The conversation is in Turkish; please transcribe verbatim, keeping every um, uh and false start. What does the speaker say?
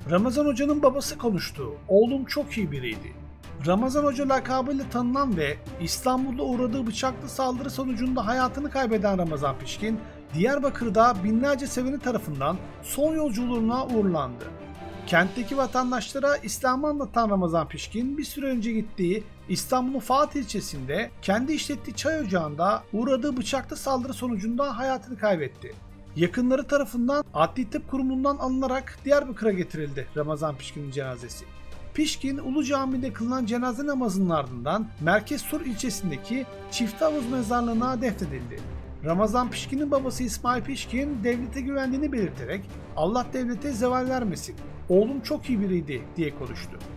Ramazan Hoca'nın babası konuştu. Oğlum çok iyi biriydi. Ramazan Hoca lakabıyla tanınan ve İstanbul'da uğradığı bıçaklı saldırı sonucunda hayatını kaybeden Ramazan Pişkin, Diyarbakır'da binlerce seveni tarafından son yolculuğuna uğurlandı. Kentteki vatandaşlara İslam'ı anlatan Ramazan Pişkin, bir süre önce gittiği İstanbul'un Fatih ilçesinde kendi işlettiği çay ocağında uğradığı bıçaklı saldırı sonucunda hayatını kaybetti. Yakınları tarafından Adli Tıp Kurumu'ndan alınarak Diyarbakır'a getirildi Ramazan Pişkin'in cenazesi. Pişkin, Ulu Cami'de kılınan cenaze namazının ardından Merkez Sur ilçesindeki Çifte Havuz mezarlığına defnedildi. Ramazan Pişkin'in babası İsmail Pişkin, devlete güvendiğini belirterek "Allah devlete zeval vermesin, oğlum çok iyi biriydi" diye konuştu.